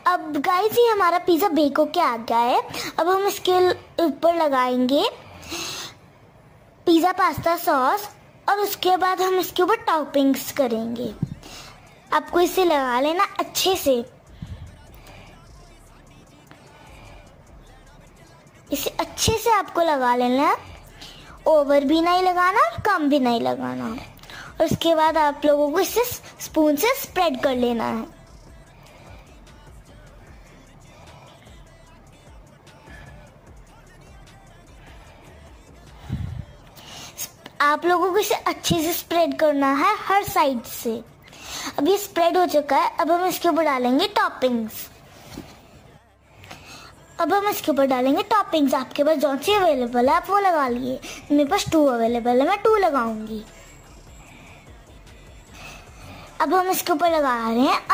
अब गाइस ये हमारा पिज़्ज़ा बेक होके आ गया है। अब हम इसके ऊपर लगाएंगे पिज़्ज़ा पास्ता सॉस और उसके बाद हम इसके ऊपर टॉपिंग्स करेंगे। आपको इसे लगा लेना अच्छे से, इसे अच्छे से आपको लगा लेना, ओवर भी नहीं लगाना और कम भी नहीं लगाना। और उसके बाद आप लोगों को इसे स्पून से स्प्रेड कर लेना है। आप लोगों को इसे अच्छे से स्प्रेड करना है हर साइड से। अब ये स्प्रेड हो चुका है। अब हम इसके ऊपर डालेंगे टॉपिंग्स। आपके पास जौन सी अवेलेबल है आप वो लगा लिए। मेरे पास 2 अवेलेबल है, मैं 2 लगाऊंगी। अब हम इसके ऊपर लगा रहे हैं